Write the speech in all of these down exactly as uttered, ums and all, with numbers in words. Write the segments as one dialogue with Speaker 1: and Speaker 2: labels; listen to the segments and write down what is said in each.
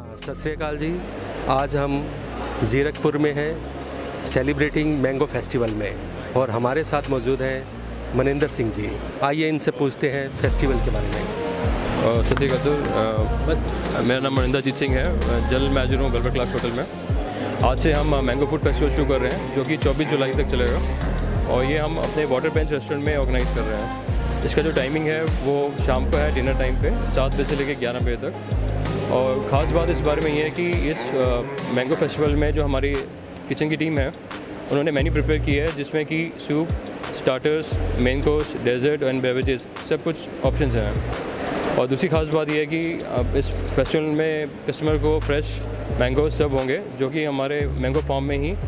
Speaker 1: सत श्री अकाल जी। आज हम ज़ीरकपुर में हैं सेलिब्रेटिंग मैंगो फेस्टिवल में, और हमारे साथ मौजूद हैं मनिंदर सिंह जी। आइए इनसे पूछते हैं फेस्टिवल के बारे में।
Speaker 2: सत श्री अकाल सर, मेरा नाम मनिंदर जीत सिंह है, जनरल मैनेजर हूँ गलबर्ट क्लास होटल में। आज से हम मैंगो फूड फेस्टिवल शुरू कर रहे हैं जो कि चौबीस जुलाई तक चलेगा, और ये हम अपने वाटर बेंच रेस्टोरेंट में ऑर्गेनाइज़ कर रहे हैं। इसका जो टाइमिंग है वो शाम को है, डिनर टाइम पे सात बजे से लेकर ग्यारह बजे तक। और ख़ास बात इस बारे में ये है कि इस मैंगो फेस्टिवल में जो हमारी किचन की टीम है उन्होंने मेन्यू प्रिपेयर की है, जिसमें कि soup, starters, main course, dessert and beverages सब कुछ ऑप्शंस हैं। और दूसरी खास बात यह है कि अब इस फेस्टिवल में कस्टमर को फ्रेश मैंगो सब होंगे जो कि हमारे मैंगो फार्म में ही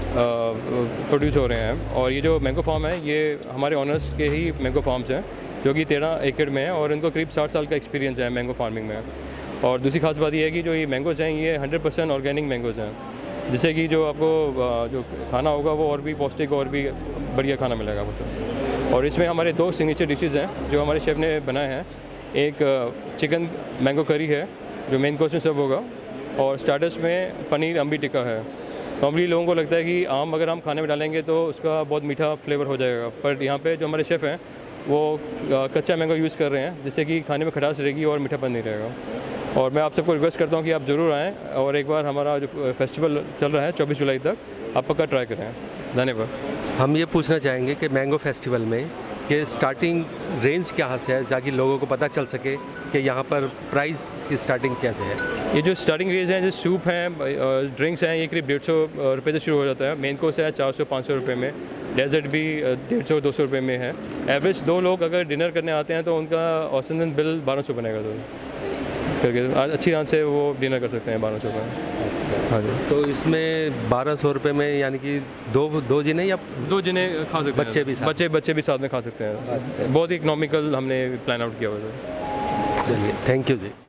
Speaker 2: प्रोड्यूस हो रहे हैं। और ये जो मैंगो फार्म है ये हमारे ऑनर्स के ही मैंगो फार्म्स हैं जो कि तेरह एकड़ में है, और इनको करीब साठ साल का एक्सपीरियंस है मैंगो फार्मिंग में। और दूसरी खास बात यह है कि जो ये मैंगोज़ हैं ये हंड्रेड परसेंट ऑर्गेनिक मैंगोज़ हैं, जिससे कि जो आपको जो खाना होगा वो और भी पौष्टिक और भी बढ़िया खाना मिलेगा आपको। और इसमें हमारे दो सिग्नेचर डिशेज़ हैं जो हमारे शेफ़ ने बनाए हैं। एक चिकन मैंगो करी है जो मेन कोर्स में सर्व होगा, और स्टार्टर्स में पनीर अम्बी टिक्का है। नॉर्मली लोगों को लगता है कि आम अगर हम खाने में डालेंगे तो उसका बहुत मीठा फ्लेवर हो जाएगा, पर यहाँ पे जो हमारे शेफ़ हैं वो कच्चा मैंगो यूज़ कर रहे हैं, जिससे कि खाने में खटास रहेगी और मीठापन नहीं रहेगा। और मैं आप सबको रिक्वेस्ट करता हूँ कि आप ज़रूर आएँ और एक बार हमारा जो फेस्टिवल चल रहा है चौबीस जुलाई तक, आप पक्का ट्राई करें। धन्यवाद।
Speaker 1: हम ये पूछना चाहेंगे कि मैंगो फेस्टिवल में कि स्टार्टिंग रेंज क्या से है, ताकि लोगों को पता चल सके कि यहाँ पर प्राइस की स्टार्टिंग कैसे है।
Speaker 2: ये जो स्टार्टिंग रेंज है, जो सूप हैं, ड्रिंक्स हैं, ये करीब डेढ़ सौ रुपये से शुरू हो जाता है। मेन कोर्स है चार सौ पाँच सौ रुपये में, डेजर्ट भी डेढ़ सौ दो सौ रुपये में है। एवरेज दो लोग अगर डिनर करने आते हैं तो उनका औसतन बिल बारह सौ बनेगा, तो करके अच्छी तरह से वो डिनर कर सकते हैं बारह सौ का। हाँ जी।
Speaker 1: तो इसमें बारह सौ रुपये में यानी कि दो दो जिन्हें या
Speaker 2: दो जिन्हें खा सकते हैं,
Speaker 1: बच्चे भी साथ
Speaker 2: बच्चे बच्चे भी साथ में खा सकते हैं। बहुत ही इकोनॉमिकल हमने प्लान आउट किया हुआ है।
Speaker 1: चलिए, थैंक यू जी।